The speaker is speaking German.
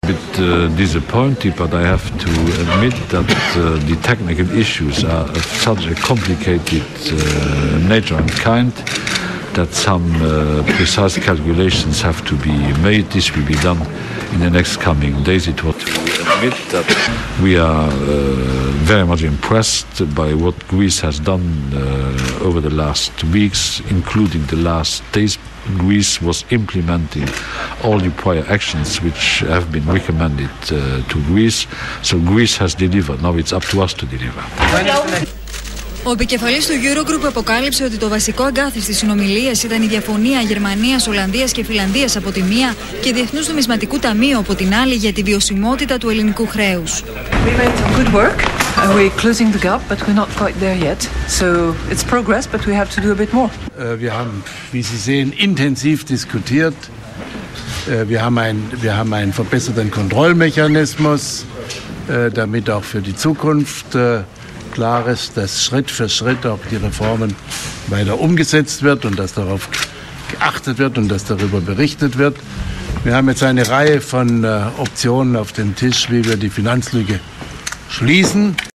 A bit disappointed, but I have to admit that the technical issues are of such a complicated nature and kind that some precise calculations have to be made. This will be done in the next coming days. It was to admit that we are very much impressed by what Greece has done over the last weeks, including the last days. Greece was implementing all the prior actions which have been recommended to Greece. So Greece has delivered. Now it's up to us to deliver. Ο επικεφαλής του Eurogroup αποκάλυψε ότι το βασικό αγκάθι στις συνομιλίες ήταν η διαφωνία Γερμανίας, Ολλανδίας και Φιλανδίας από τη μία και Διεθνούς Νομισματικού Ταμείου από την άλλη για τη βιωσιμότητα του ελληνικού χρέους. We made some good work. We're closing the gap, but we're not quite there yet. So it's progress, but we have to do a bit more. Wir haben, wie Sie sehen, intensiv diskutiert. Wir haben einen verbesserten Kontrollmechanismus, damit auch für die Zukunft klar ist, dass Schritt für Schritt auch die Reformen weiter umgesetzt wird und dass darauf geachtet wird und dass darüber berichtet wird. Wir haben jetzt eine Reihe von Optionen auf dem Tisch, wie wir die Finanzlücke schließen.